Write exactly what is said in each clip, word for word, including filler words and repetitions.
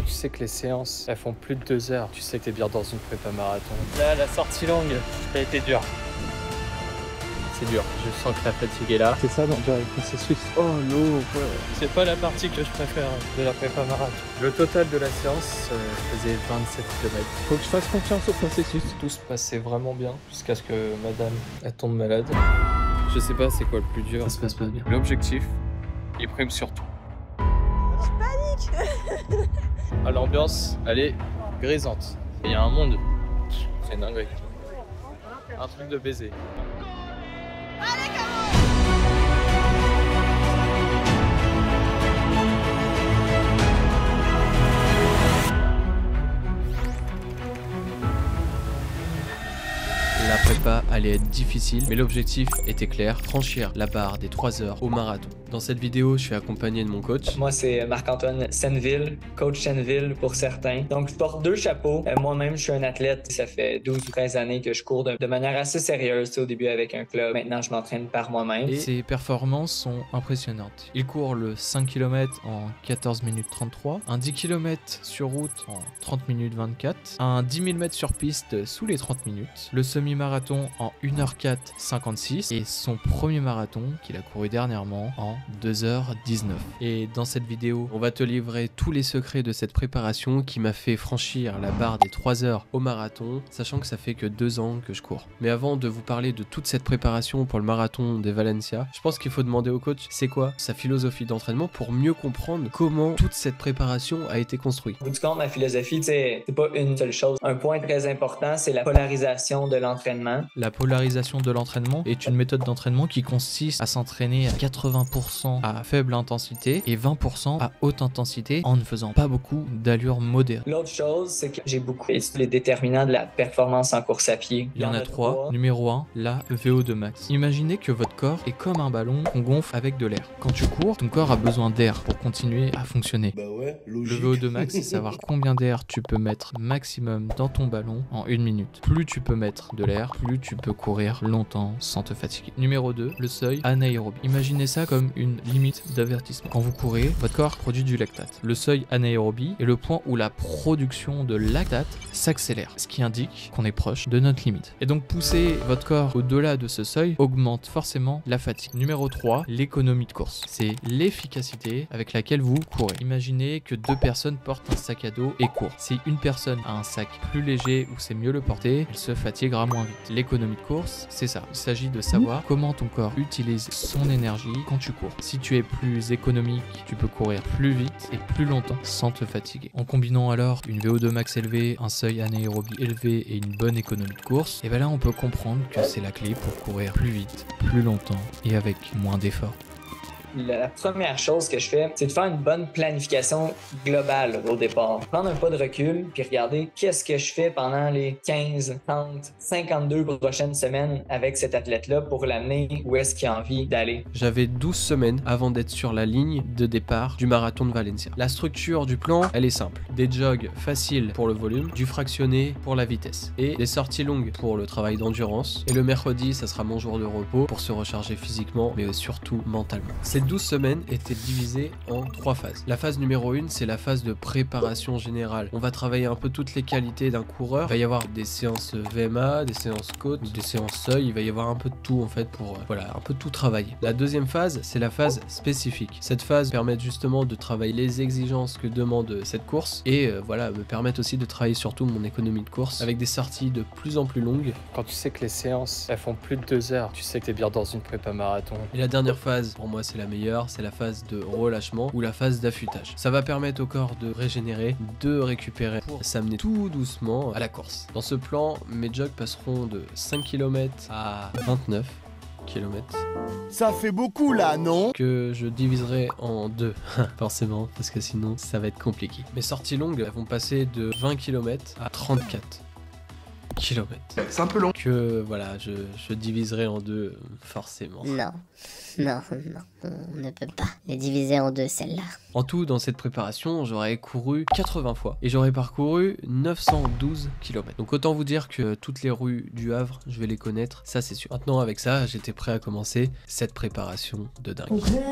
Quand tu sais que les séances, elles font plus de deux heures, tu sais que t'es bien dans une prépa marathon. Là, la sortie longue, ça a été dur. C'est dur, je sens que la fatigue est là. C'est ça donc le processus. Oh l'eau, ouais. C'est pas la partie que je préfère de la prépa marathon. Le total de la séance euh, faisait vingt-sept kilomètres. Faut que je fasse confiance au processus. Tout se passait vraiment bien jusqu'à ce que madame elle tombe malade. Je sais pas c'est quoi le plus dur. Ça se passe pas bien. L'objectif, il prime sur tout. Je panique. Ah, l'ambiance, elle est grisante. Il y a un monde. C'est dingue. Un truc de baiser. Allez, comment? La prépa allait être difficile, mais l'objectif était clair, franchir la barre des trois heures au marathon. Dans cette vidéo, je suis accompagné de mon coach. Moi, c'est Marc-Antoine Senneville, coach Senneville pour certains. Donc, je porte deux chapeaux. Euh, Moi-même, je suis un athlète. Ça fait douze ou treize années que je cours de, de manière assez sérieuse. Tu sais, au début avec un club. Maintenant, je m'entraîne par moi-même. Et ses performances sont impressionnantes. Il court le cinq kilomètres en quatorze minutes trente-trois, un dix kilomètres sur route en trente minutes vingt-quatre, un dix mille mètres sur piste sous les trente minutes, le semi-marathon en une heure quatre cinquante-six et son premier marathon qu'il a couru dernièrement en deux heures dix-neuf. Et dans cette vidéo, on va te livrer tous les secrets de cette préparation qui m'a fait franchir la barre des trois heures au marathon, sachant que ça fait que deux ans que je cours. Mais avant de vous parler de toute cette préparation pour le marathon des Valencia, je pense qu'il faut demander au coach c'est quoi sa philosophie d'entraînement pour mieux comprendre comment toute cette préparation a été construite. Au bout du compte, ma philosophie, c'est pas une seule chose. Un point très important, c'est la polarisation de l'entraînement. La polarisation de l'entraînement est une méthode d'entraînement qui consiste à s'entraîner à quatre-vingts pour cent à faible intensité et vingt pour cent à haute intensité en ne faisant pas beaucoup d'allure modérée. L'autre chose, c'est que j'ai beaucoup étudié les déterminants de la performance en course à pied. Il y en a trois. Numéro un, la V O deux max. Imaginez que votre corps est comme un ballon qu'on gonfle avec de l'air. Quand tu cours, ton corps a besoin d'air pour continuer à fonctionner. Bah ouais, Le logique. V O deux max, c'est savoir combien d'air tu peux mettre maximum dans ton ballon en une minute. Plus tu peux mettre de l'air, plus tu peux courir longtemps sans te fatiguer. Numéro deux, le seuil anaérobie. Imaginez ça comme une limite d'avertissement. Quand vous courez, votre corps produit du lactate. Le seuil anaérobie est le point où la production de lactate s'accélère, ce qui indique qu'on est proche de notre limite. Et donc pousser votre corps au-delà de ce seuil augmente forcément la fatigue. Numéro trois, l'économie de course. C'est l'efficacité avec laquelle vous courez. Imaginez que deux personnes portent un sac à dos et courent. Si une personne a un sac plus léger ou c'est mieux le porter, elle se fatiguera moins vite. L'économie de course, c'est ça. Il s'agit de savoir comment ton corps utilise son énergie quand tu cours. Si tu es plus économique, tu peux courir plus vite et plus longtemps sans te fatiguer. En combinant alors une V O deux max élevée, un seuil anaérobie élevé et une bonne économie de course, et bien là on peut comprendre que c'est la clé pour courir plus vite, plus longtemps et avec moins d'efforts. La première chose que je fais, c'est de faire une bonne planification globale au départ. Prendre un pas de recul, puis regarder qu'est-ce que je fais pendant les quinze, trente, cinquante-deux prochaines semaines avec cet athlète-là pour l'amener où est-ce qu'il a envie d'aller. J'avais douze semaines avant d'être sur la ligne de départ du marathon de Valencia. La structure du plan, elle est simple. Des jogs faciles pour le volume, du fractionné pour la vitesse et des sorties longues pour le travail d'endurance. Et le mercredi, ça sera mon jour de repos pour se recharger physiquement, mais surtout mentalement. Ces douze semaines étaient divisées en trois phases. La phase numéro un, c'est la phase de préparation générale. On va travailler un peu toutes les qualités d'un coureur. Il va y avoir des séances V M A, des séances côte, des séances seuil. Il va y avoir un peu de tout en fait pour, euh, voilà, un peu tout travailler. La deuxième phase, c'est la phase spécifique. Cette phase permet justement de travailler les exigences que demande cette course et euh, voilà, me permettre aussi de travailler surtout mon économie de course avec des sorties de plus en plus longues. Quand tu sais que les séances, elles font plus de deux heures, tu sais que t'es bien dans une prépa marathon. Et la dernière phase, pour moi c'est la meilleure, c'est la phase de relâchement ou la phase d'affûtage. Ça va permettre au corps de régénérer, de récupérer pour s'amener tout doucement à la course. Dans ce plan, mes jogs passeront de cinq kilomètres à vingt-neuf kilomètres. Ça fait beaucoup là, non? Que je diviserai en deux, forcément, parce que sinon ça va être compliqué. Mes sorties longues, elles vont passer de vingt kilomètres à trente-quatre kilomètres. C'est un peu long. Que voilà, je, je diviserai en deux, forcément. Non, non, non, on ne peut pas les diviser en deux, celle-là. En tout, dans cette préparation, j'aurais couru quatre-vingts fois et j'aurais parcouru neuf cent douze kilomètres. Donc autant vous dire que toutes les rues du Havre, je vais les connaître, ça c'est sûr. Maintenant avec ça, j'étais prêt à commencer cette préparation de dingue. Okay,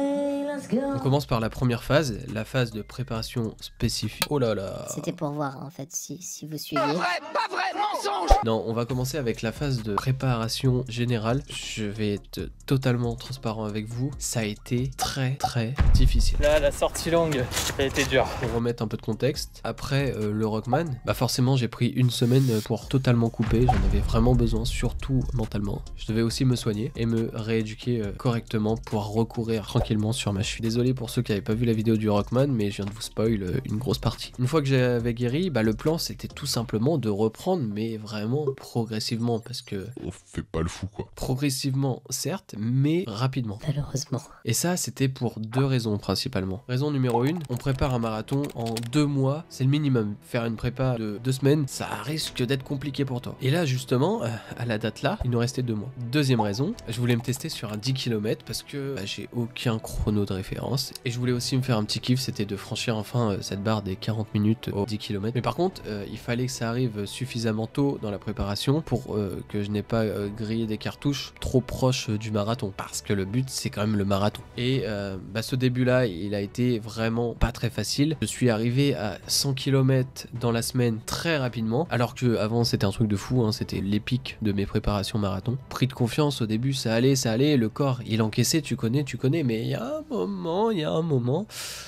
On commence par la première phase, la phase de préparation spécifique. Oh là là. C'était pour voir en fait si, si vous suiviez. Pas vrai, pas vrai, mensonge. Non, on va commencer avec la phase de préparation générale. Je vais être totalement transparent avec vous. Ça a été très très difficile. Là, la sortie longue, ça a été dur. Pour remettre un peu de contexte, après euh, le Rockman, bah forcément j'ai pris une semaine pour totalement couper. J'en avais vraiment besoin, surtout mentalement. Je devais aussi me soigner et me rééduquer euh, correctement pour recourir tranquillement sur ma cheville. Désolé pour ceux qui n'avaient pas vu la vidéo du Rockman, mais je viens de vous spoil euh, une grosse partie. Une fois que j'avais guéri, bah le plan c'était tout simplement de reprendre, mais vraiment progressivement, parce que... On fait pas le fou quoi. Progressivement, certes, mais rapidement. Malheureusement. Et ça, c'était pour deux raisons principalement. Raison numéro une, on prépare un marathon en deux mois, c'est le minimum. Faire une prépa de deux semaines, ça risque d'être compliqué pour toi. Et là, justement, à la date là, il nous restait deux mois. Deuxième raison, je voulais me tester sur un dix kilomètres parce que bah, j'ai aucun chrono de référence. Et je voulais aussi me faire un petit kiff, c'était de franchir enfin euh, cette barre des quarante minutes au dix kilomètres. Mais par contre, euh, il fallait que ça arrive suffisamment tôt dans la préparation pour euh, que je n'ai pas euh, grillé des cartouches trop proches du marathon. Parce que le but, c'est quand même le marathon. Et euh, bah, ce début-là, il a été vraiment pas très facile. Je suis arrivé à cent kilomètres dans la semaine très rapidement, alors que avant c'était un truc de fou, hein, c'était l'épique de mes préparations marathon. Pris de confiance au début, ça allait, ça allait, le corps il encaissait, tu connais, tu connais, mais il y a un moment, il y a un moment,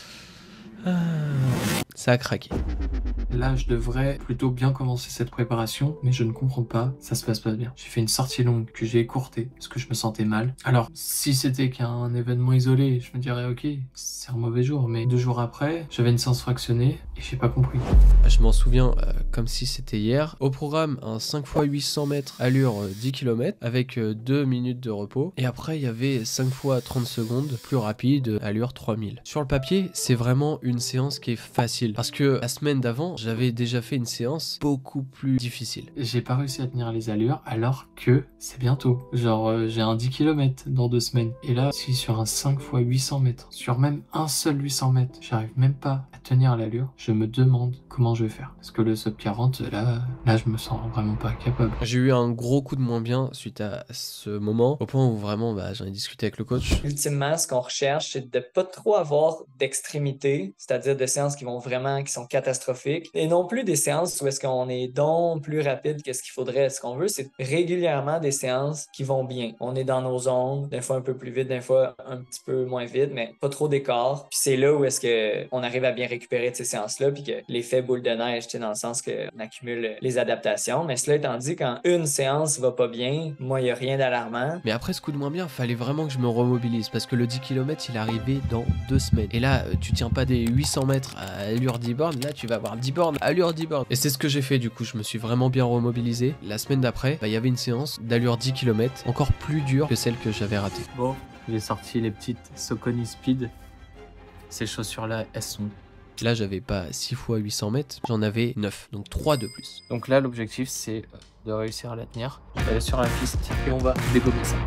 ah, ça a craqué. Là, je devrais plutôt bien commencer cette préparation, mais je ne comprends pas, ça se passe pas bien. J'ai fait une sortie longue que j'ai écourtée parce que je me sentais mal. Alors, si c'était qu'un événement isolé, je me dirais ok, c'est un mauvais jour, mais deux jours après, j'avais une séance fractionnée et j'ai pas compris. Je m'en souviens euh, comme si c'était hier. Au programme, un cinq fois huit cents mètres, allure euh, dix kilomètres, avec euh, deux minutes de repos. Et après, il y avait cinq fois trente secondes, plus rapide, allure trois mille. Sur le papier, c'est vraiment une séance qui est facile. Parce que la semaine d'avant, j'avais déjà fait une séance beaucoup plus difficile. J'ai pas réussi à tenir les allures alors que c'est bientôt. Genre euh, j'ai un dix kilomètres dans deux semaines. Et là, si sur un cinq fois huit cents mètres, sur même un seul huit cents mètres, j'arrive même pas à tenir l'allure, je me demande comment je vais faire. Parce que le sub quarante, là, là je me sens vraiment pas capable. J'ai eu un gros coup de moins bien suite à ce moment, au point où vraiment bah, j'en ai discuté avec le coach. Ultimement, ce qu'on recherche, c'est de pas trop avoir d'extrémité, c'est-à-dire de séances qui vont vraiment, qui sont catastrophiques, et non plus des séances où est-ce qu'on est donc plus rapide que ce qu'il faudrait. Ce qu'on veut, c'est régulièrement des séances qui vont bien. On est dans nos zones, des fois un peu plus vite, des fois un petit peu moins vite, mais pas trop d'écart. Puis c'est là où est-ce que on arrive à bien récupérer de ces séances-là, puis que l'effet boule de neige, tu sais, dans le sens qu'on accumule les adaptations. Mais cela étant dit, quand une séance va pas bien, moi, il n'y a rien d'alarmant. Mais après ce coup de moins bien, fallait vraiment que je me remobilise, parce que le dix kilomètres, il arrivait dans deux semaines. Et là, tu tiens pas des huit cents mètres à allure dix bornes, là, tu vas avoir dix bornes à allure dix bornes. Et c'est ce que j'ai fait, du coup, je me suis vraiment bien remobilisé. La semaine d'après, bah, il y avait une séance d'allure dix kilomètres, encore plus dure que celle que j'avais ratée. Bon, j'ai sorti les petites Saucony Speed. Ces chaussures-là, elles sont... Là, j'avais pas six fois huit cents mètres, j'en avais neuf, donc trois de plus. Donc là, l'objectif, c'est de réussir à la tenir. Je vais aller sur la piste et on va dégommer ça.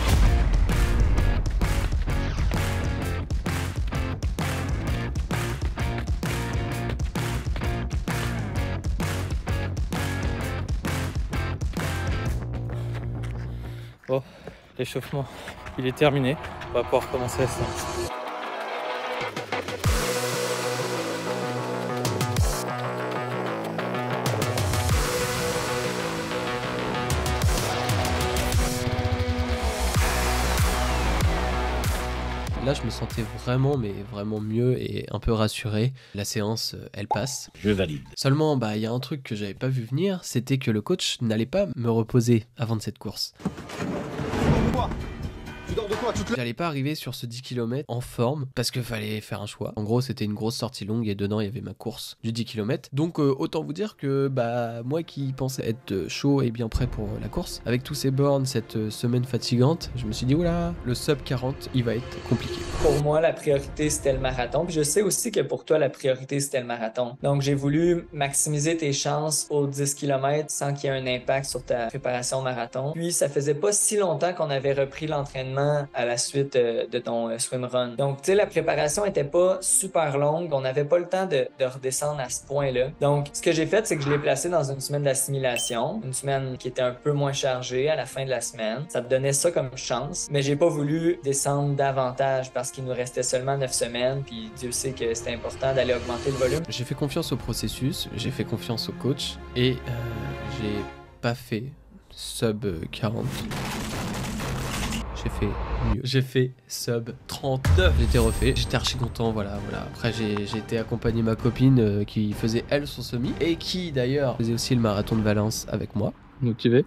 Bon, l'échauffement, il est terminé. On va pouvoir commencer la séance. Là, je me sentais vraiment, mais vraiment mieux et un peu rassuré. La séance, elle passe. Je valide. Seulement, bah, il y a un truc que j'avais pas vu venir, c'était que le coach n'allait pas me reposer avant de cette course. J'allais pas arriver sur ce dix kilomètres en forme parce qu'il fallait faire un choix. En gros, c'était une grosse sortie longue et dedans il y avait ma course du dix kilomètres. Donc euh, autant vous dire que bah moi qui pensais être chaud et bien prêt pour la course, avec tous ces bornes, cette euh, semaine fatigante, je me suis dit oula, le sub quarante, il va être compliqué. Pour moi, la priorité c'était le marathon. Puis je sais aussi que pour toi, la priorité c'était le marathon. Donc j'ai voulu maximiser tes chances aux dix kilomètres sans qu'il y ait un impact sur ta préparation marathon. Puis ça faisait pas si longtemps qu'on avait repris l'entraînement à à la suite euh, de ton euh, swim run. Donc, tu sais, la préparation était pas super longue. On n'avait pas le temps de, de redescendre à ce point-là. Donc, ce que j'ai fait, c'est que je l'ai placé dans une semaine d'assimilation, une semaine qui était un peu moins chargée à la fin de la semaine. Ça me donnait ça comme chance, mais j'ai pas voulu descendre davantage parce qu'il nous restait seulement neuf semaines, puis Dieu sait que c'était important d'aller augmenter le volume. J'ai fait confiance au processus, j'ai fait confiance au coach, et euh, j'ai pas fait sub quarante. J'ai fait mieux. J'ai fait sub trente-neuf. J'étais refait. J'étais archi content. Voilà, voilà. Après, j'ai, j'ai été accompagner ma copine euh, qui faisait elle son semi et qui d'ailleurs faisait aussi le marathon de Valence avec moi. Motivé.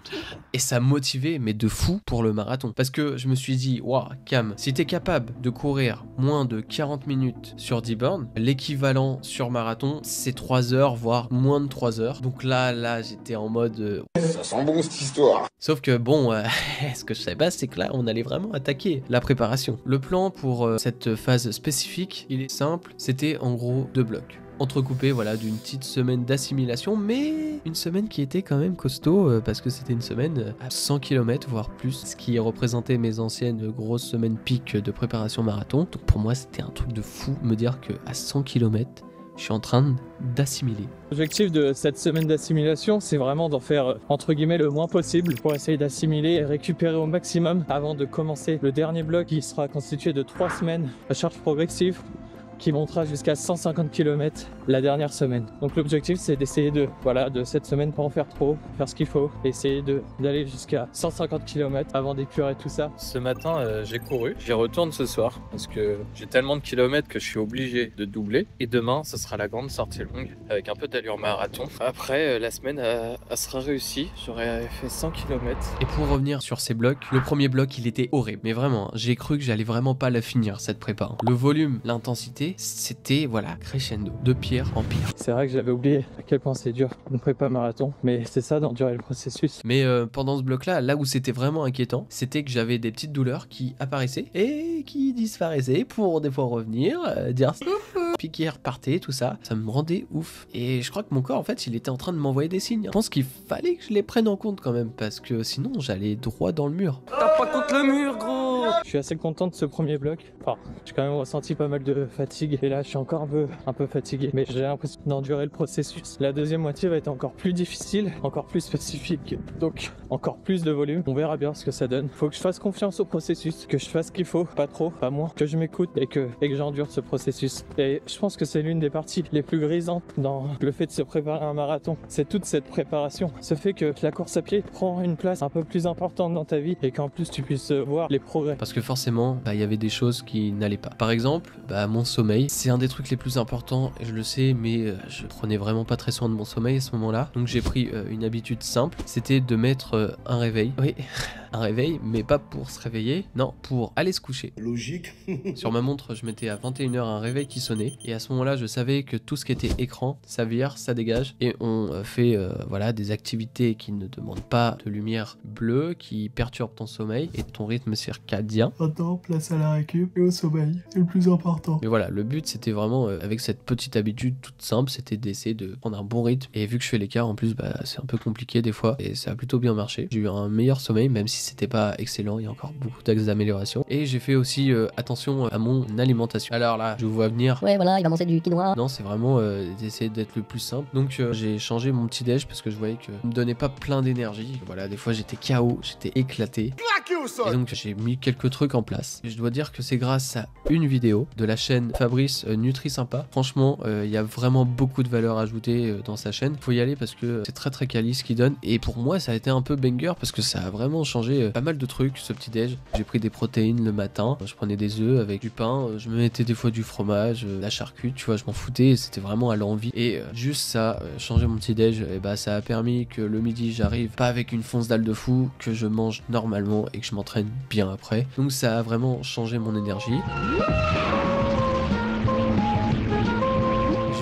Et ça motivait, mais de fou pour le marathon. Parce que je me suis dit, waouh, Cam, si t'es capable de courir moins de quarante minutes sur dix bornes, l'équivalent sur marathon, c'est trois heures, voire moins de trois heures. Donc là, là, j'étais en mode... Euh... Ça sent bon cette histoire. Sauf que bon, euh, ce que je savais pas, c'est que là, on allait vraiment attaquer la préparation. Le plan pour euh, cette phase spécifique, il est simple. C'était en gros deux blocs. Entrecoupé voilà d'une petite semaine d'assimilation, mais une semaine qui était quand même costaud euh, parce que c'était une semaine à cent kilomètres voire plus, ce qui représentait mes anciennes grosses semaines piques de préparation marathon. Donc pour moi c'était un truc de fou me dire que à cent kilomètres je suis en train d'assimiler. L'objectif de cette semaine d'assimilation, c'est vraiment d'en faire entre guillemets le moins possible pour essayer d'assimiler et récupérer au maximum avant de commencer le dernier bloc qui sera constitué de trois semaines à charge progressive, qui montera jusqu'à cent cinquante kilomètres la dernière semaine. Donc l'objectif c'est d'essayer de, voilà, de cette semaine pas en faire trop, faire ce qu'il faut, essayer de, d'aller jusqu'à cent cinquante kilomètres avant d'épurer tout ça. Ce matin euh, j'ai couru, j'y retourne ce soir parce que j'ai tellement de kilomètres que je suis obligé de doubler. Et demain ce sera la grande sortie longue avec un peu d'allure marathon. Après euh, la semaine euh, elle sera réussie, j'aurais fait cent kilomètres. Et pour revenir sur ces blocs, le premier bloc il était horrible, mais vraiment, j'ai cru que j'allais vraiment pas la finir cette prépa. Le volume, l'intensité, c'était voilà crescendo, de pire en pire. C'est vrai que j'avais oublié à quel point c'est dur une prépa marathon, mais c'est ça d'endurer le processus. Mais euh, pendant ce bloc là, là où c'était vraiment inquiétant, c'était que j'avais des petites douleurs qui apparaissaient et qui disparaissaient pour des fois revenir, euh, dire puis qui repartaient, tout ça, ça me rendait ouf. Et je crois que mon corps en fait il était en train de m'envoyer des signes. Je pense qu'il fallait que je les prenne en compte quand même parce que sinon j'allais droit dans le mur. T'as pas contre le mur gros. Je suis assez content de ce premier bloc. Enfin, j'ai quand même ressenti pas mal de fatigue et là je suis encore un peu, un peu fatigué, mais j'ai l'impression d'endurer le processus. La deuxième moitié va être encore plus difficile, encore plus spécifique, donc encore plus de volume. On verra bien ce que ça donne. Faut que je fasse confiance au processus, que je fasse ce qu'il faut, pas trop, pas moins, que je m'écoute et que, et que j'endure ce processus. Et je pense que c'est l'une des parties les plus grisantes dans le fait de se préparer à un marathon. C'est toute cette préparation. Ce fait que la course à pied prend une place un peu plus importante dans ta vie et qu'en plus tu puisses voir les progrès. Parce que forcément, bah, il y avait des choses qui n'allaient pas. Par exemple, bah, mon sommeil, c'est un des trucs les plus importants, et je le sais, mais euh, je prenais vraiment pas très soin de mon sommeil à ce moment-là. Donc j'ai pris euh, une habitude simple, c'était de mettre euh, un réveil. Oui, un réveil, mais pas pour se réveiller, non, pour aller se coucher. Logique. Sur ma montre, je mettais à vingt et une heures un réveil qui sonnait, et à ce moment-là, je savais que tout ce qui était écran, ça vire, ça dégage, et on euh, fait euh, voilà, des activités qui ne demandent pas de lumière bleue, qui perturbent ton sommeil et ton rythme circadien. Attends, place à la récup et au sommeil, c'est le plus important. Mais voilà, le but c'était vraiment, euh, avec cette petite habitude toute simple, c'était d'essayer de prendre un bon rythme, et vu que je fais l'écart, en plus, bah, c'est un peu compliqué des fois, et ça a plutôt bien marché. J'ai eu un meilleur sommeil, même si c'était pas excellent, il y a encore beaucoup d'axes d'amélioration. Et j'ai fait aussi euh, attention à mon alimentation. Alors là, je vous vois venir. Ouais, voilà, il va manger du quinoa. Non, c'est vraiment euh, d'essayer d'être le plus simple. Donc euh, j'ai changé mon petit déj parce que je voyais que ça me donnait pas plein d'énergie. Voilà, des fois j'étais K O, j'étais éclaté. Et donc j'ai mis quelques trucs en place. Et je dois dire que c'est grâce à une vidéo de la chaîne Fabrice euh, Nutri Sympa. Franchement, il euh, y a vraiment beaucoup de valeur ajoutée euh, dans sa chaîne. Faut y aller parce que c'est très très quali ce qu'il donne. Et pour moi, ça a été un peu banger parce que ça a vraiment changé euh, pas mal de trucs ce petit déj. J'ai pris des protéines le matin. Je prenais des œufs avec du pain. Je me mettais des fois du fromage, euh, la charcuterie. Tu vois, je m'en foutais. C'était vraiment à l'envie. Et euh, juste ça, euh, changer mon petit déj, et bah ça a permis que le midi j'arrive pas avec une fonce dalle de fou, que je mange normalement et que je m'entraîne bien après. Donc ça a vraiment changé mon énergie. J'ai aussi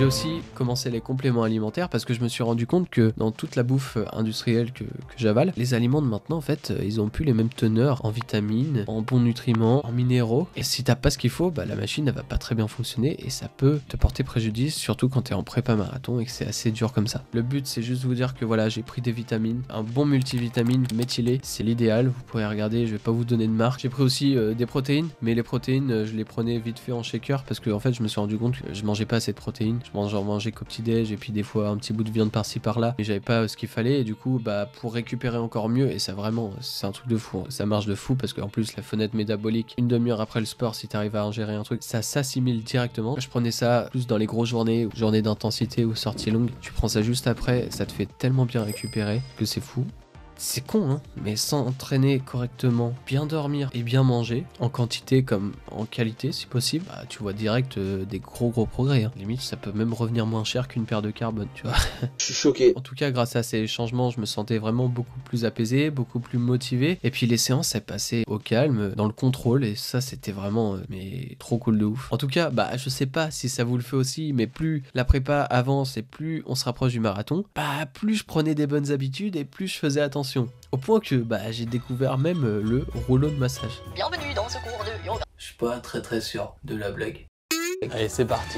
commencer les compléments alimentaires parce que je me suis rendu compte que dans toute la bouffe industrielle que, que j'avale, les aliments de maintenant, en fait, ils ont plus les mêmes teneurs en vitamines, en bons nutriments, en minéraux. Et si t'as pas ce qu'il faut, bah, la machine, elle va pas très bien fonctionner et ça peut te porter préjudice, surtout quand t'es en prépa marathon et que c'est assez dur comme ça. Le but, c'est juste vous dire que voilà, j'ai pris des vitamines, un bon multivitamine méthylé, c'est l'idéal. Vous pourrez regarder, je vais pas vous donner de marque. J'ai pris aussi euh, des protéines, mais les protéines, euh, je les prenais vite fait en shaker parce que en fait, je me suis rendu compte que je mangeais pas assez de protéines. Je mangeais, j'en mangeais qu'au petit déj et puis des fois un petit bout de viande par-ci par-là, mais j'avais pas euh, ce qu'il fallait et du coup, bah pour récupérer encore mieux, et ça vraiment, c'est un truc de fou, hein. Ça marche de fou parce qu'en plus la fenêtre métabolique, une demi-heure après le sport, si t'arrives à ingérer un truc, ça s'assimile directement. Je prenais ça plus dans les grosses journées, ou journées d'intensité ou sorties longues. Tu prends ça juste après, ça te fait tellement bien récupérer que c'est fou. C'est con, hein, mais s'entraîner correctement, bien dormir et bien manger, en quantité comme en qualité si possible, bah, tu vois direct euh, des gros gros progrès. Hein. Limite, ça peut même revenir moins cher qu'une paire de carbone, tu vois. Je suis choqué. En tout cas, grâce à ces changements, je me sentais vraiment beaucoup plus apaisé, beaucoup plus motivé. Et puis les séances, elles passaient au calme, dans le contrôle, et ça, c'était vraiment, euh, mais trop cool de ouf. En tout cas, bah, je sais pas si ça vous le fait aussi, mais plus la prépa avance et plus on se rapproche du marathon, bah, plus je prenais des bonnes habitudes et plus je faisais attention. Au point que bah, j'ai découvert même euh, le rouleau de massage. Bienvenue dans ce cours de yoga. Je suis pas très très sûr de la blague. Allez, c'est parti.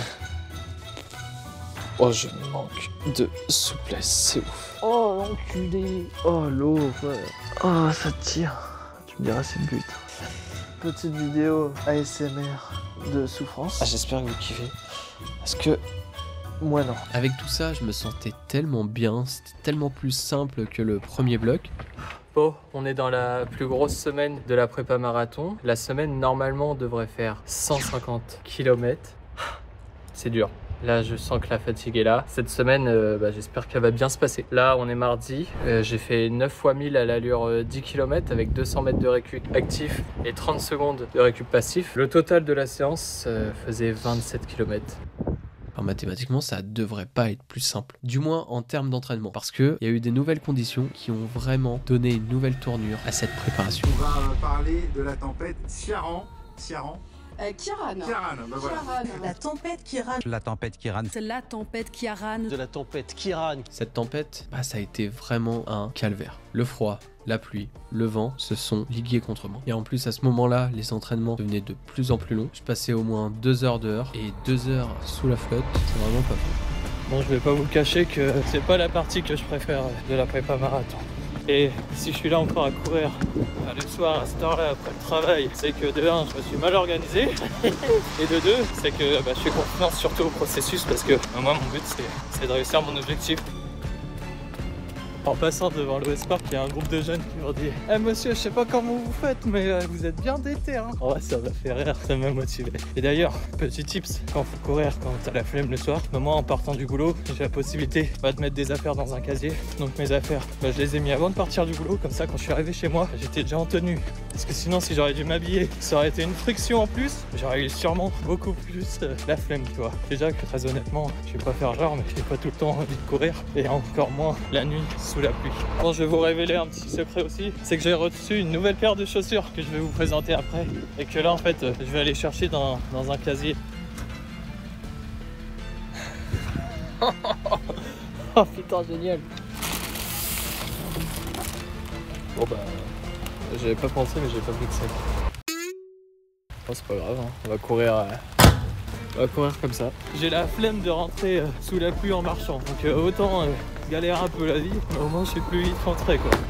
Oh, je manque de souplesse, c'est ouf. Oh, l'enculé. Oh, l'eau, ouais. Oh, ça tire. Tu me diras, c'est le but. Petite vidéo A S M R de souffrance. Ah, j'espère que vous kiffez. Parce que... moi non. Avec tout ça, je me sentais tellement bien, c'était tellement plus simple que le premier bloc. Bon, on est dans la plus grosse semaine de la prépa marathon. La semaine, normalement, devrait faire cent cinquante kilomètres. C'est dur. Là, je sens que la fatigue est là. Cette semaine, euh, bah, j'espère qu'elle va bien se passer. Là, on est mardi. Euh, j'ai fait neuf fois mille à l'allure euh, dix kilomètres avec deux cents mètres de récup actif et trente secondes de récup passif. Le total de la séance euh, faisait vingt-sept kilomètres. Alors mathématiquement, ça devrait pas être plus simple. Du moins en termes d'entraînement. Parce qu'il y a eu des nouvelles conditions qui ont vraiment donné une nouvelle tournure à cette préparation. On va parler de la tempête Ciaran. Ciaran. Euh, Kiran. Kiran, bah voilà. Kiran. La tempête Kiran. La tempête Kiran. C'est la tempête Kiran. De la tempête Kiran. Cette tempête, bah, ça a été vraiment un calvaire. Le froid, la pluie, le vent se sont ligués contre moi. Et en plus, à ce moment-là, les entraînements devenaient de plus en plus longs. Je passais au moins deux heures dehors et deux heures sous la flotte. C'est vraiment pas fou. Bon, je vais pas vous cacher que c'est pas la partie que je préfère de la prépa marathon. Et si je suis là encore à courir le soir à cette heure-là après le travail, c'est que de un, je me suis mal organisé, et de deux, c'est que bah, je fais confiance surtout au processus parce que bah, moi mon but c'est de réussir mon objectif. En passant devant l'O S Park, il y a un groupe de jeunes qui m'ont dit « Eh monsieur, je sais pas comment vous faites, mais euh, vous êtes bien d'été hein !» En vrai, ça m'a fait rire, ça m'a motivé. Et d'ailleurs, petit tips, quand faut courir, quand t'as la flemme le soir, moi en partant du boulot, j'ai la possibilité bah, de mettre des affaires dans un casier. Donc mes affaires, bah, je les ai mis avant de partir du boulot, comme ça quand je suis arrivé chez moi, j'étais déjà en tenue. Parce que sinon, si j'aurais dû m'habiller, ça aurait été une friction en plus, j'aurais eu sûrement beaucoup plus euh, la flemme, tu vois. Déjà que très honnêtement, je vais pas faire genre, mais j'ai pas tout le temps envie de courir, et encore moins la nuit sous la pluie. Bon, je vais vous révéler un petit secret aussi, c'est que j'ai reçu une nouvelle paire de chaussures que je vais vous présenter après, et que là en fait, je vais aller chercher dans, dans un casier. Oh putain, génial. Bon bah, j'avais pas pensé, mais j'ai pas pris de sac. Oh, c'est pas grave, hein. On va courir. Euh... On va courir comme ça. J'ai la flemme de rentrer euh, sous la pluie en marchant, donc euh, autant euh, galérer un peu la vie, mais au moins je suis plus vite rentré quoi.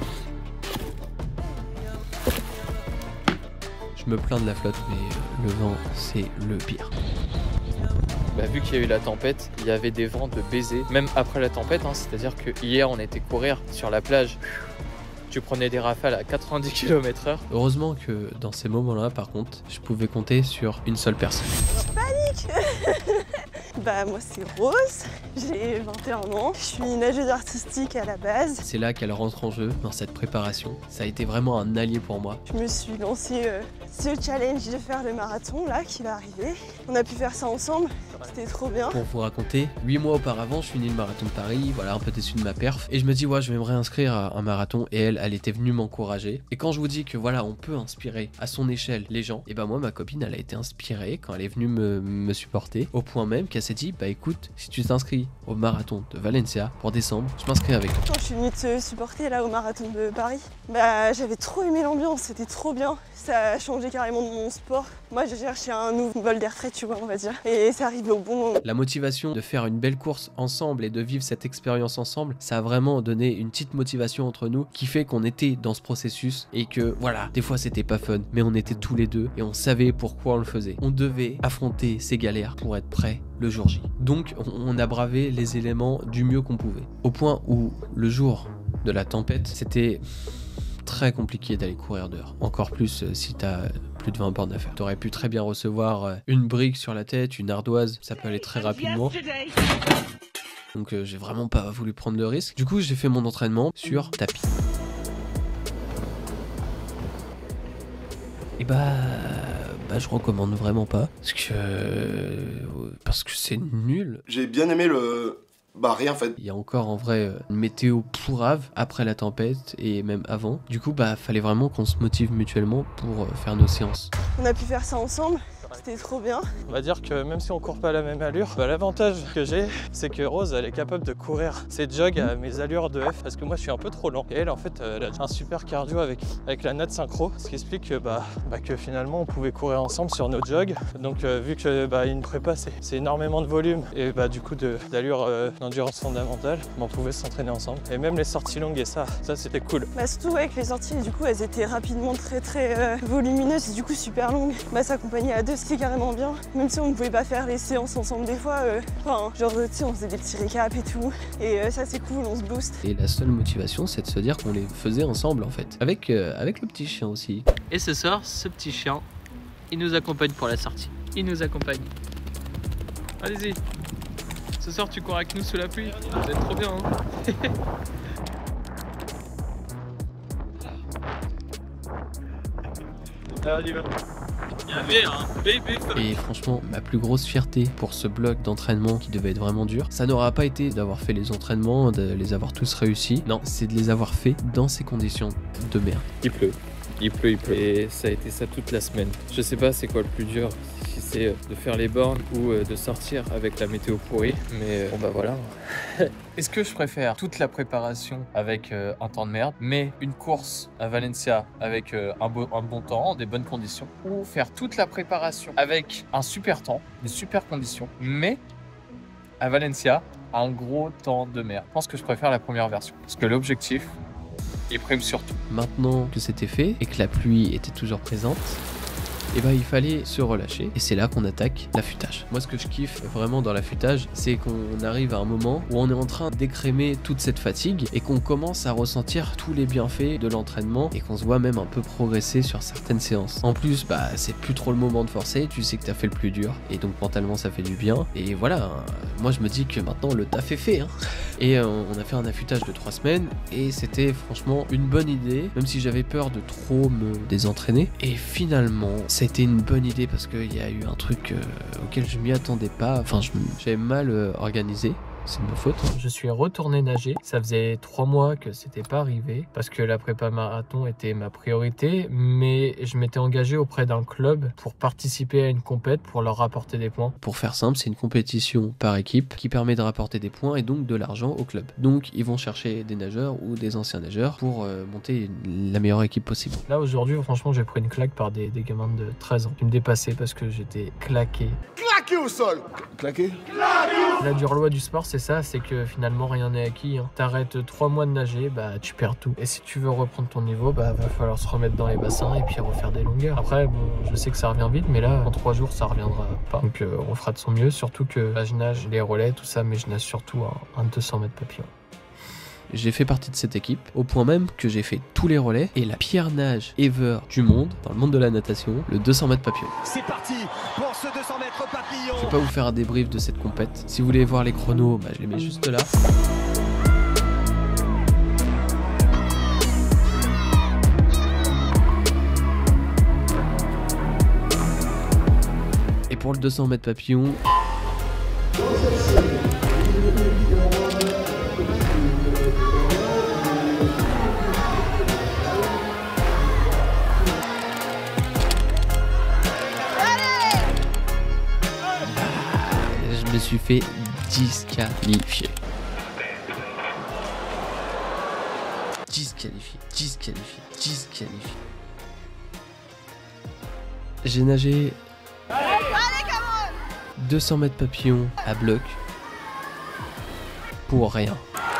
Je me plains de la flotte, mais euh, le vent, c'est le pire. Bah, vu qu'il y a eu la tempête, il y avait des vents de baiser, même après la tempête, hein, c'est-à-dire que hier on était courir sur la plage. Tu prenais des rafales à quatre-vingt-dix kilomètres heure. Heureusement que dans ces moments-là, par contre, je pouvais compter sur une seule personne. Panique. Bah moi c'est Rose, j'ai vingt et un ans, je suis nageuse artistique à la base. C'est là qu'elle rentre en jeu dans cette préparation. Ça a été vraiment un allié pour moi. Je me suis lancé euh, ce challenge de faire le marathon là qui va arriver. On a pu faire ça ensemble, c'était trop bien. Pour vous raconter, huit mois auparavant, je finis le marathon de Paris, voilà, un peu déçu de ma perf, et je me dis, ouais, je vais me réinscrire à un marathon, et elle, elle était venue m'encourager. Et quand je vous dis que voilà, on peut inspirer à son échelle les gens, et ben moi, ma copine, elle a été inspirée quand elle est venue me, me supporter, au point même qu'elle s'est dit, bah écoute, si tu t'inscris au marathon de Valencia pour décembre, je m'inscris avec toi. Quand je suis venue te supporter là au marathon de Paris, bah j'avais trop aimé l'ambiance, c'était trop bien. Ça a changé carrément de mon sport. Moi j'ai cherché un nouveau vol d'air frais, tu vois, on va dire. Et c'est arrivé au bon moment. La motivation de faire une belle course ensemble et de vivre cette expérience ensemble, ça a vraiment donné une petite motivation entre nous qui fait qu'on était dans ce processus et que voilà, des fois c'était pas fun, mais on était tous les deux et on savait pourquoi on le faisait. On devait affronter ces galères pour être prêt le jour J. Donc on a bravé les éléments du mieux qu'on pouvait. Au point où le jour de la tempête, c'était très compliqué d'aller courir dehors. Encore plus euh, si t'as plus de vingt bornes à faire. T'aurais pu très bien recevoir euh, une brique sur la tête, une ardoise, ça peut aller très rapidement. Donc euh, j'ai vraiment pas voulu prendre le risque. Du coup j'ai fait mon entraînement sur tapis. Et bah... bah je recommande vraiment pas. Parce que... parce que c'est nul. J'ai bien aimé le... Bah rien en fait. Il y a encore en vrai une météo pourrave après la tempête et même avant. Du coup bah fallait vraiment qu'on se motive mutuellement pour faire nos séances. On a pu faire ça ensemble. C'était trop bien. On va dire que même si on court pas à la même allure, bah, l'avantage que j'ai, c'est que Rose, elle est capable de courir ses jogs à mes allures de F, parce que moi je suis un peu trop lent. Et elle, en fait, elle a un super cardio avec, avec la natte synchro, ce qui explique que, bah, bah, que finalement on pouvait courir ensemble sur nos jogs. Donc euh, vu que bah, une prépa, c'est énormément de volume et bah, du coup d'allure euh, d'endurance fondamentale, bah, on pouvait s'entraîner ensemble. Et même les sorties longues et ça, ça c'était cool. Bah, surtout avec les sorties, du coup, elles étaient rapidement très très euh, volumineuses et du coup super longues. Bah, s'accompagner à deux, c'est carrément bien. Même si on ne pouvait pas faire les séances ensemble des fois, euh, enfin, genre tu sais, on faisait des petits récaps et tout. Et euh, ça c'est cool, on se booste. Et la seule motivation, c'est de se dire qu'on les faisait ensemble en fait. Avec, euh, avec le petit chien aussi. Et ce soir, ce petit chien, il nous accompagne pour la sortie. Il nous accompagne. Allez-y. Ce soir, tu cours avec nous sous la pluie. Vous êtes trop bien, hein. Allez, va. Il y avait un bébé. Et franchement, ma plus grosse fierté pour ce bloc d'entraînement qui devait être vraiment dur, ça n'aura pas été d'avoir fait les entraînements, de les avoir tous réussis. Non, c'est de les avoir fait dans ces conditions de merde. Il pleut. Il pleut, il pleut. Et ça a été ça toute la semaine. Je sais pas c'est quoi le plus dur, si c'est de faire les bornes ou de sortir avec la météo pourrie. Mais bon bah voilà. Est-ce que je préfère toute la préparation avec euh, un temps de merde, mais une course à Valencia avec euh, un, beau, un bon temps, des bonnes conditions, ou faire toute la préparation avec un super temps, des super conditions, mais à Valencia, un gros temps de merde? Je pense que je préfère la première version. Parce que l'objectif, il prime surtout. Maintenant que c'était fait et que la pluie était toujours présente, et bah il fallait se relâcher et c'est là qu'on attaque l'affûtage. Moi ce que je kiffe vraiment dans l'affûtage, c'est qu'on arrive à un moment où on est en train d'écrémer toute cette fatigue et qu'on commence à ressentir tous les bienfaits de l'entraînement et qu'on se voit même un peu progresser sur certaines séances. En plus bah c'est plus trop le moment de forcer, tu sais que t'as fait le plus dur et donc mentalement ça fait du bien. Et voilà, hein, moi je me dis que maintenant le taf est fait hein. Et euh, on a fait un affûtage de trois semaines et c'était franchement une bonne idée, même si j'avais peur de trop me désentraîner. Et finalement c'était une bonne idée parce qu'il y a eu un truc euh, auquel je m'y attendais pas. Enfin, j'avais mal euh, organisé. C'est de ma faute. Je suis retourné nager. Ça faisait trois mois que c'était pas arrivé parce que la prépa marathon était ma priorité, mais je m'étais engagé auprès d'un club pour participer à une compète pour leur rapporter des points. Pour faire simple, c'est une compétition par équipe qui permet de rapporter des points et donc de l'argent au club. Donc ils vont chercher des nageurs ou des anciens nageurs pour euh, monter une, la meilleure équipe possible. Là aujourd'hui, franchement, j'ai pris une claque par des, des gamins de treize ans qui me dépassaient parce que j'étais claqué. Claqué au sol. Claqué. La dure loi du sport, c'est ça, c'est que finalement rien n'est acquis. Hein. T'arrêtes trois mois de nager, bah tu perds tout. Et si tu veux reprendre ton niveau, bah va falloir se remettre dans les bassins et puis refaire des longueurs. Après, bon, je sais que ça revient vite, mais là, en trois jours, ça reviendra pas. Donc euh, on fera de son mieux, surtout que bah, je nage les relais, tout ça, mais je nage surtout un, un deux cents mètres papillon. J'ai fait partie de cette équipe, au point même que j'ai fait tous les relais et la pire nage ever du monde, dans le monde de la natation, le deux cents mètres papillon. C'est parti pour ce deux cents mètres papillon. Je vais pas vous faire un débrief de cette compète. Si vous voulez voir les chronos, bah, je les mets juste là. Pour pour le deux cents mètres papillon. Je me suis fait disqualifier. Disqualifié, disqualifié, disqualifié. J'ai nagé deux cents mètres papillon à bloc pour rien.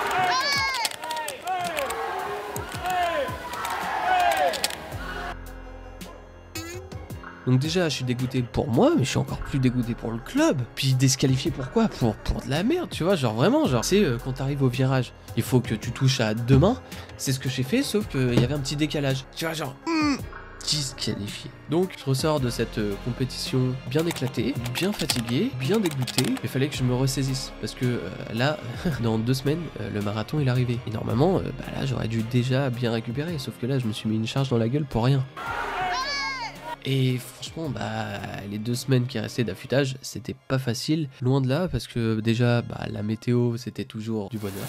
Donc déjà, je suis dégoûté pour moi, mais je suis encore plus dégoûté pour le club. Puis disqualifié pourquoi pour, pour de la merde, tu vois, genre vraiment, genre, c'est euh, quand t'arrives au virage, il faut que tu touches à deux mains. C'est ce que j'ai fait, sauf qu'il y avait un petit décalage. Tu vois, genre, mm, disqualifié. Donc, je ressors de cette euh, compétition bien éclatée, bien fatigué, bien dégoûté. Il fallait que je me ressaisisse, parce que euh, là, dans deux semaines, euh, le marathon, il est arrivé. Et normalement, euh, bah là, j'aurais dû déjà bien récupérer, sauf que là, je me suis mis une charge dans la gueule pour rien. Et franchement, bah, les deux semaines qui restaient d'affûtage, c'était pas facile. Loin de là, parce que déjà, bah, la météo, c'était toujours du bonheur.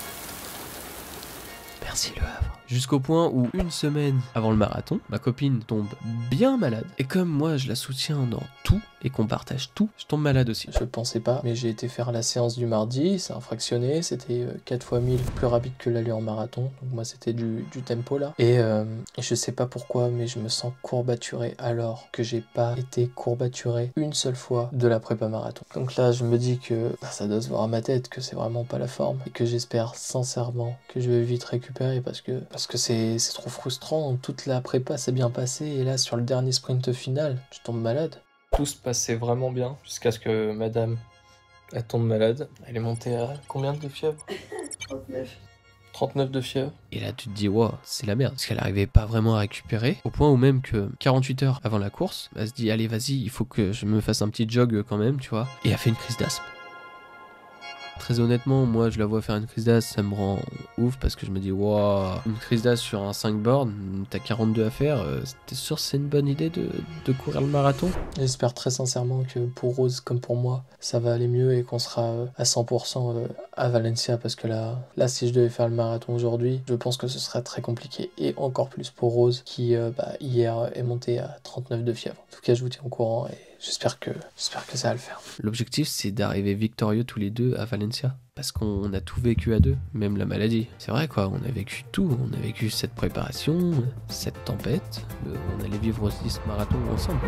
Merci Le Havre. Jusqu'au point où, une semaine avant le marathon, ma copine tombe bien malade. Et comme moi, je la soutiens dans tout et qu'on partage tout, je tombe malade aussi. Je pensais pas, mais j'ai été faire la séance du mardi, ça a fractionné, c'était quatre fois mille plus rapide que l'allure en marathon. Donc moi, c'était du, du tempo là. Et euh, je sais pas pourquoi, mais je me sens courbaturé alors que j'ai pas été courbaturé une seule fois de la prépa marathon. Donc là, je me dis que bah, ça doit se voir à ma tête, que c'est vraiment pas la forme. Et que j'espère sincèrement que je vais vite récupérer parce que parce que c'est c'est trop frustrant. Toute la prépa s'est bien passée et là, sur le dernier sprint final, je tombe malade. Tout se passait vraiment bien jusqu'à ce que madame elle tombe malade. Elle est montée à combien de fièvre? trente-neuf. trente-neuf de fièvre. Et là tu te dis wow, c'est la merde, parce qu'elle arrivait pas vraiment à récupérer, au point où même que quarante-huit heures avant la course, elle se dit allez vas-y, il faut que je me fasse un petit jog quand même, tu vois. Et elle fait une crise d'asthme. Très honnêtement, moi je la vois faire une crise d'asthme, ça me rend ouf parce que je me dis waouh, une crise d'asthme sur un cinq bornes, t'as quarante-deux à faire, euh, t'es sûr que c'est une bonne idée de, de courir le marathon? J'espère très sincèrement que pour Rose comme pour moi, ça va aller mieux et qu'on sera à cent pour cent à Valencia parce que là, là si je devais faire le marathon aujourd'hui, je pense que ce serait très compliqué et encore plus pour Rose qui euh, bah, hier est montée à trente-neuf de fièvre. En tout cas, je vous tiens au courant et J'espère que, j'espère que ça va le faire. L'objectif, c'est d'arriver victorieux tous les deux à Valencia. Parce qu'on a tout vécu à deux, même la maladie. C'est vrai quoi, on a vécu tout. On a vécu cette préparation, cette tempête. On allait vivre aussi ce marathon ensemble.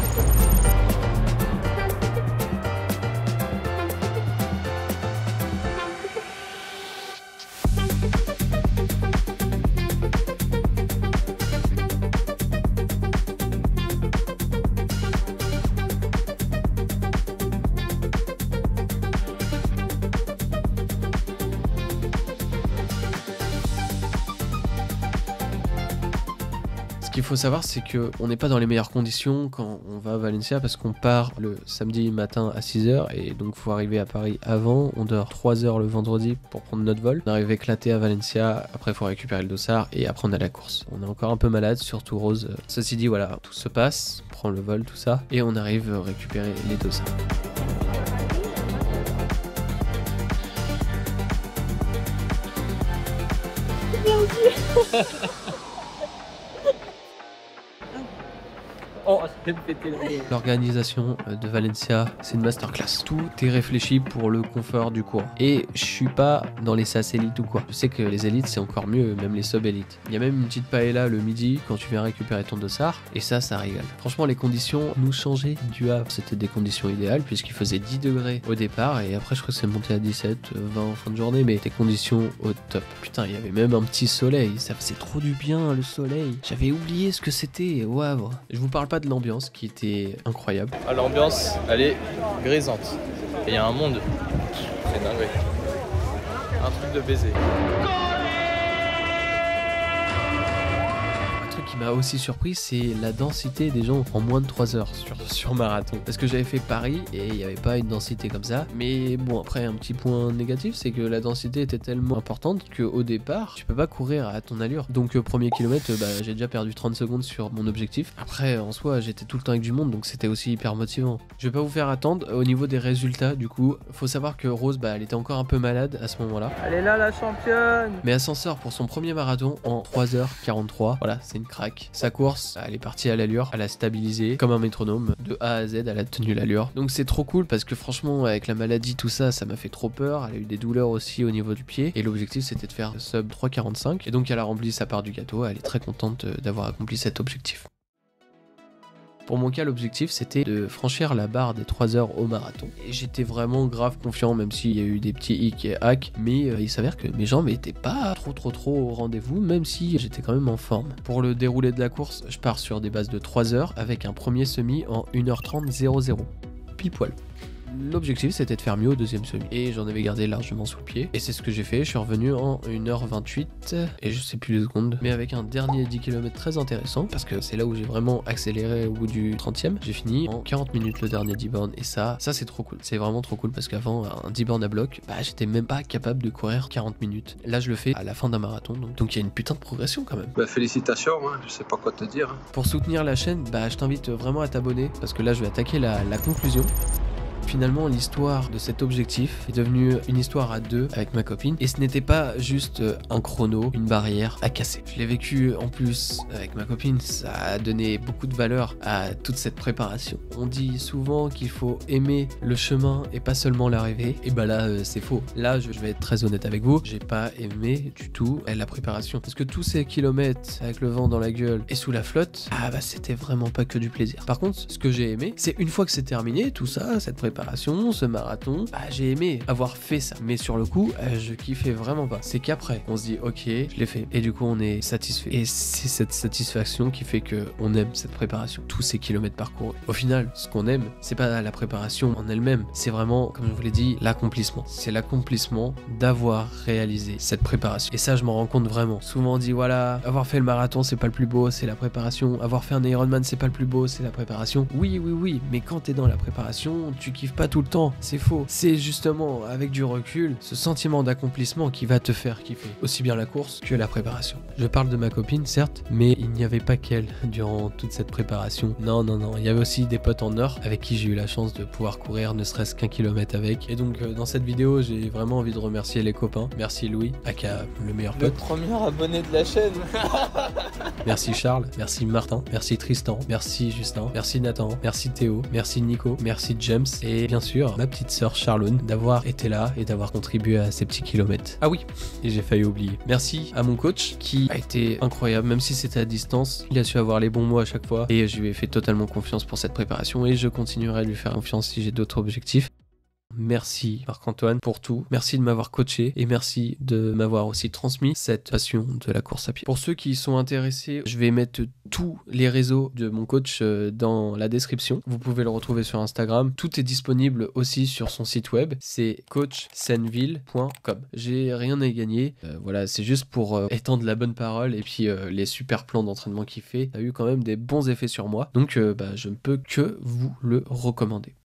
Ce qu'il faut savoir, c'est qu'on n'est pas dans les meilleures conditions quand on va à Valencia parce qu'on part le samedi matin à six heures et donc il faut arriver à Paris avant. On dort trois heures le vendredi pour prendre notre vol. On arrive éclaté à Valencia, après il faut récupérer le dossard et après on a la course. On est encore un peu malade, surtout Rose. Ceci dit, voilà, tout se passe, on prend le vol, tout ça, et on arrive à récupérer les dossards. L'organisation de Valencia, c'est une masterclass. Tout est réfléchi pour le confort du coureur. Et je suis pas dans les sas élites ou quoi. Je sais que les élites, c'est encore mieux, même les sub-élites. Il y a même une petite paella le midi quand tu viens récupérer ton dossard. Et ça, ça régale. Franchement, les conditions nous changeaient du Havre. C'était des conditions idéales puisqu'il faisait dix degrés au départ. Et après, je crois que c'est monté à dix-sept, vingt en fin de journée. Mais des conditions au top. Putain, il y avait même un petit soleil. Ça faisait trop du bien, le soleil. J'avais oublié ce que c'était au Havre. Je vous parle pas de l'ambiance qui était incroyable. Ah, l'ambiance, elle est grisante. Et il y a un monde. C'est dingue. Un truc de baiser. Un truc qui m'a aussi surpris, c'est la densité des gens en moins de trois heures sur, sur marathon. Parce que j'avais fait Paris et il n'y avait pas une densité comme ça. Mais bon, après, un petit point négatif, c'est que la densité était tellement importante qu'au départ, tu peux pas courir à ton allure. Donc, euh, premier kilomètre, bah, j'ai déjà perdu trente secondes sur mon objectif. Après, en soi, j'étais tout le temps avec du monde, donc c'était aussi hyper motivant. Je vais pas vous faire attendre. Au niveau des résultats, du coup, faut savoir que Rose, bah, elle était encore un peu malade à ce moment-là. Elle est là, la championne. Mais elle s'en sort pour son premier marathon en trois heures quarante-trois. Voilà, c'est une craque. Sa course, elle est partie à l'allure. Elle a stabilisé comme un métronome. De A à Z, elle a tenu l'allure. Donc c'est trop cool parce que franchement, avec la maladie, tout ça, ça m'a fait trop peur. Elle a eu des douleurs aussi au niveau du pied. Et l'objectif, c'était de faire sub trois quarante-cinq. Et donc elle a rempli sa part du gâteau. Elle est très contente d'avoir accompli cet objectif. Pour mon cas, l'objectif, c'était de franchir la barre des trois heures au marathon. Et j'étais vraiment grave confiant, même s'il y a eu des petits hicks et hacks. Mais euh, il s'avère que mes jambes n'étaient pas trop trop trop au rendez-vous, même si j'étais quand même en forme. Pour le déroulé de la course, je pars sur des bases de trois heures avec un premier semi en une heure trente zéro zéro. Pile poil. L'objectif, c'était de faire mieux au deuxième semi. Et j'en avais gardé largement sous le pied. Et c'est ce que j'ai fait. Je suis revenu en une heure vingt-huit. Et je sais plus les secondes. Mais avec un dernier dix kilomètres très intéressant. Parce que c'est là où j'ai vraiment accéléré au bout du trentième. J'ai fini en quarante minutes le dernier dix bornes. Et ça, ça c'est trop cool. C'est vraiment trop cool. Parce qu'avant, un dix bornes à bloc, bah j'étais même pas capable de courir quarante minutes. Là, je le fais à la fin d'un marathon. Donc, donc il y a une putain de progression quand même. Bah félicitations, hein. Je sais pas quoi te dire. Pour soutenir la chaîne, bah je t'invite vraiment à t'abonner. Parce que là, je vais attaquer la, la conclusion. Finalement, l'histoire de cet objectif est devenue une histoire à deux avec ma copine. Et ce n'était pas juste un chrono, une barrière à casser. Je l'ai vécu en plus avec ma copine. Ça a donné beaucoup de valeur à toute cette préparation. On dit souvent qu'il faut aimer le chemin et pas seulement l'arrivée. Et bah là, euh, c'est faux. Là, je vais être très honnête avec vous. J'ai pas aimé du tout la préparation. Parce que tous ces kilomètres avec le vent dans la gueule et sous la flotte, ah bah c'était vraiment pas que du plaisir. Par contre, ce que j'ai aimé, c'est une fois que c'est terminé, tout ça, cette préparation, ce marathon, bah, j'ai aimé avoir fait ça. Mais sur le coup, euh, je kiffais vraiment pas. C'est qu'après, on se dit ok, je l'ai fait. Et du coup, on est satisfait. Et c'est cette satisfaction qui fait que on aime cette préparation. Tous ces kilomètres parcourus. Au final, ce qu'on aime, c'est pas la préparation en elle-même. C'est vraiment, comme je vous l'ai dit, l'accomplissement. C'est l'accomplissement d'avoir réalisé cette préparation. Et ça, je m'en rends compte vraiment. Souvent, on dit voilà, avoir fait le marathon, c'est pas le plus beau, c'est la préparation. Avoir fait un Ironman, c'est pas le plus beau, c'est la préparation. Oui, oui, oui. Mais quand t'es dans la préparation, tu kiffes pas tout le temps, c'est faux. C'est justement avec du recul, ce sentiment d'accomplissement qui va te faire kiffer, aussi bien la course que la préparation. Je parle de ma copine, certes, mais il n'y avait pas qu'elle durant toute cette préparation. Non, non, non, il y avait aussi des potes en or avec qui j'ai eu la chance de pouvoir courir ne serait-ce qu'un kilomètre avec. Et donc euh, dans cette vidéo, j'ai vraiment envie de remercier les copains. Merci Louis, aka le meilleur pote. Le premier abonné de la chaîne. Merci Charles, merci Martin, merci Tristan, merci Justin, merci Nathan, merci Théo, merci Nico, merci James et bien sûr ma petite sœur Charloune d'avoir été là et d'avoir contribué à ces petits kilomètres. Ah oui, et j'ai failli oublier. Merci à mon coach qui a été incroyable, même si c'était à distance, il a su avoir les bons mots à chaque fois et je lui ai fait totalement confiance pour cette préparation et je continuerai à lui faire confiance si j'ai d'autres objectifs. Merci Marc-Antoine pour tout, merci de m'avoir coaché et merci de m'avoir aussi transmis cette passion de la course à pied. Pour ceux qui sont intéressés, je vais mettre tous les réseaux de mon coach dans la description. Vous pouvez le retrouver sur Instagram. Tout est disponible aussi sur son site web, c'est coach senville point com. J'ai rien à y gagner, euh, voilà, c'est juste pour euh, étendre la bonne parole et puis euh, les super plans d'entraînement qu'il fait, ça a eu quand même des bons effets sur moi, donc euh, bah, je ne peux que vous le recommander.